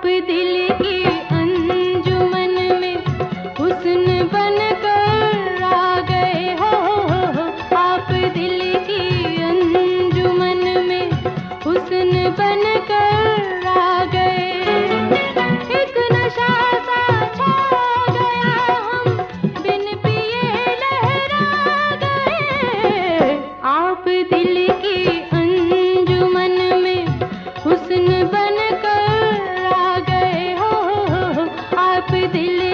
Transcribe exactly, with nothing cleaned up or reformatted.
दिल की अंजुमन में हुस्न बनकर आ गए हो, आप दिल की अंजुमन में हुस्न बनकर आ गए। एक नशा सा छा गया, हम बिन पिए लहरा गए। आप दिल की अंजुमन में हुस्न बनकर आ गए हो, आप दिल